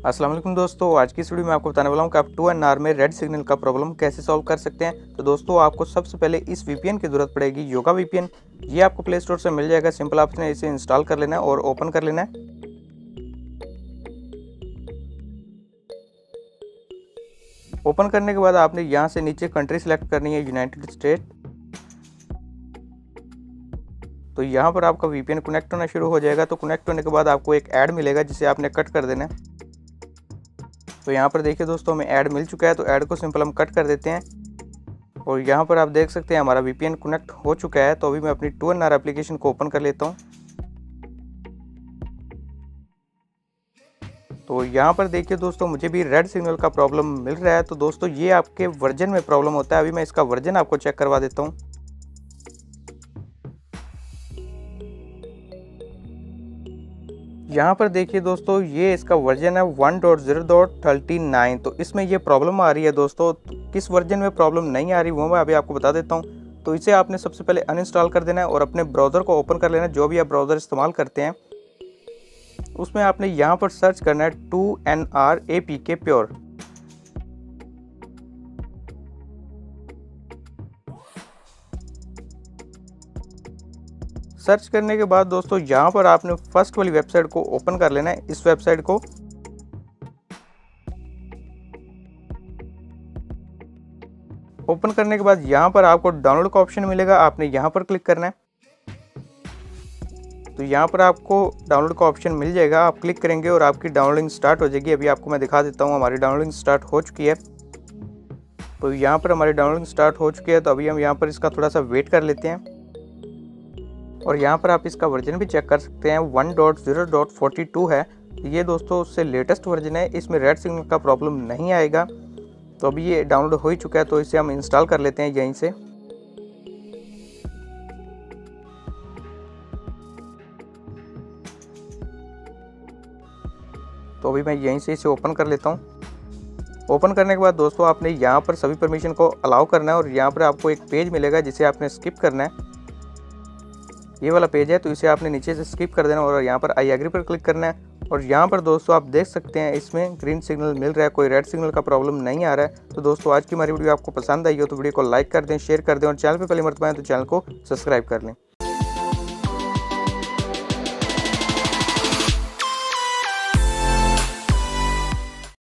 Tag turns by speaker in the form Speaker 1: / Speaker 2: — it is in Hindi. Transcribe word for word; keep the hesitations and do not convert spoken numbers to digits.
Speaker 1: अस्सलाम वालेकुम दोस्तों, आज की इस वीडियो में आपको बताने वाला हूं कि आप टू एन आर में रेड सिग्नल का प्रॉब्लम कैसे सॉल्व कर सकते हैं। तो दोस्तों आपको सबसे पहले इस वीपीएन की जरूरत पड़ेगी, योगा वीपीएन। ये आपको प्ले स्टोर से मिल जाएगा। सिंपल आपने इसे इंस्टॉल कर लेना है और ओपन कर लेना है। ओपन करने के बाद आपने यहाँ से नीचे कंट्री सिलेक्ट करनी है, यूनाइटेड स्टेट। तो यहाँ पर आपका वीपीएन कनेक्ट होना शुरू हो जाएगा। तो कनेक्ट होने के बाद आपको एक ऐड मिलेगा जिसे आपने कट कर देना है। तो यहाँ पर देखिए दोस्तों, हमें ऐड मिल चुका है। तो ऐड को सिंपल हम कट कर देते हैं और यहाँ पर आप देख सकते हैं हमारा वीपीएन कनेक्ट हो चुका है। तो अभी मैं अपनी टू एन आर एप्लीकेशन को ओपन कर लेता हूँ। तो यहाँ पर देखिए दोस्तों, मुझे भी रेड सिग्नल का प्रॉब्लम मिल रहा है। तो दोस्तों ये आपके वर्जन में प्रॉब्लम होता है। अभी मैं इसका वर्जन आपको चेक करवा देता हूँ। यहाँ पर देखिए दोस्तों, ये इसका वर्जन है one dot zero dot thirty nine. तो इसमें ये प्रॉब्लम आ रही है दोस्तों। किस वर्जन में प्रॉब्लम नहीं आ रही वो मैं अभी आपको बता देता हूँ। तो इसे आपने सबसे पहले अनइंस्टॉल कर देना है और अपने ब्राउज़र को ओपन कर लेना है। जो भी आप ब्राउज़र इस्तेमाल करते हैं उसमें आपने यहाँ पर सर्च करना है two N R A P K pure. Search करने के बाद दोस्तों यहाँ पर आपने फर्स्ट वाली वेबसाइट को ओपन कर लेना है, इस वेबसाइट को। ओपन करने के बाद यहाँ पर आपको डाउनलोड का ऑप्शन मिलेगा, आपने यहाँ पर क्लिक करना है। तो यहाँ पर आपको डाउनलोड का ऑप्शन मिल जाएगा, आप क्लिक करेंगे और आपकी डाउनलोडिंग स्टार्ट हो जाएगी। अभी आपको मैं दिखा देता हूँ, हमारी डाउनलोडिंग स्टार्ट हो चुकी है। तो यहाँ पर हमारी डाउनलोडिंग स्टार्ट हो चुकी है। तो अभी हम यहाँ पर इसका थोड़ा सा वेट कर लेते हैं और यहाँ पर आप इसका वर्जन भी चेक कर सकते हैं, one dot zero dot forty two है। ये दोस्तों उससे लेटेस्ट वर्जन है, इसमें रेड सिग्नल का प्रॉब्लम नहीं आएगा। तो अभी ये डाउनलोड हो ही चुका है। तो इसे हम इंस्टॉल कर लेते हैं यहीं से। तो अभी मैं यहीं से इसे ओपन कर लेता हूँ। ओपन करने के बाद दोस्तों आपने यहाँ पर सभी परमिशन को अलाउ करना है और यहाँ पर आपको एक पेज मिलेगा जिसे आपने स्किप करना है। ये वाला पेज है तो इसे आपने नीचे से स्किप कर देना और यहाँ पर आई एग्री पर क्लिक करना है। और यहाँ पर दोस्तों आप देख सकते हैं इसमें ग्रीन सिग्नल मिल रहा है, कोई रेड सिग्नल का प्रॉब्लम नहीं आ रहा है। तो दोस्तों आज की हमारी वीडियो आपको पसंद आई हो तो वीडियो को लाइक कर दें, शेयर कर दें और चैनल पे पहली मर्तबा आए तो चैनल को सब्सक्राइब कर लें।